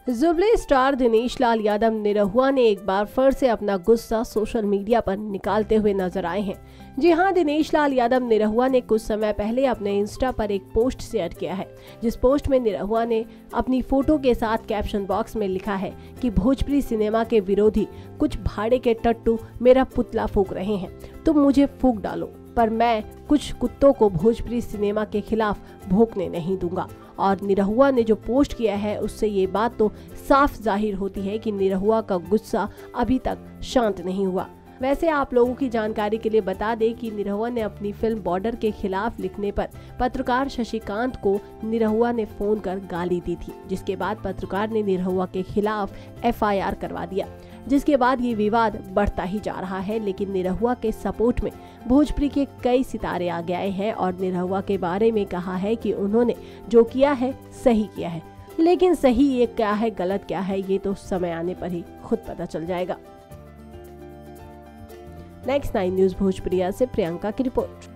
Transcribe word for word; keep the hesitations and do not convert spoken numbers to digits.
Jubilee star Dinesh Lal Yadav Nirahua ने एक बार फिर से अपना गुस्सा सोशल मीडिया पर निकालते हुए नजर आए हैं। जी हां, दिनेश लाल यादव निरहुआ ने कुछ समय पहले अपने इंस्टा पर एक पोस्ट शेयर किया है, जिस पोस्ट में निरहुआ ने अपनी फोटो के साथ कैप्शन बॉक्स में लिखा है कि भोजपुरी सिनेमा के विरोधी कुछ भाड़े के टट्टू मेरा पुतला फूंक रहे हैं, तुम मुझे फूंक डालो, पर मैं कुछ कुत्तों को भोजपुरी सिनेमा के खिलाफ भौंकने नहीं दूंगा। और निरहुआ ने जो पोस्ट किया है उससे ये बात तो साफ जाहिर होती है कि निरहुआ का गुस्सा अभी तक शांत नहीं हुआ। वैसे आप लोगों की जानकारी के लिए बता दें कि निरहुआ ने अपनी फिल्म बॉर्डर के खिलाफ लिखने पर पत्रकार शशिकांत को निरहुआ ने फोन कर गाली दी थी, जिसके बाद पत्रकार ने निरहुआ के खिलाफ एफ आई आर करवा दिया, जिसके बाद ये विवाद बढ़ता ही जा रहा है। लेकिन निरहुआ के सपोर्ट में भोजपुरी के कई सितारे आगे आए हैं और निरहुआ के बारे में कहा है कि उन्होंने जो किया है सही किया है, लेकिन सही ये क्या है गलत क्या है ये तो समय आने पर ही खुद पता चल जाएगा। नेक्स्ट नाइन न्यूज भोजपुरिया से प्रियंका की रिपोर्ट।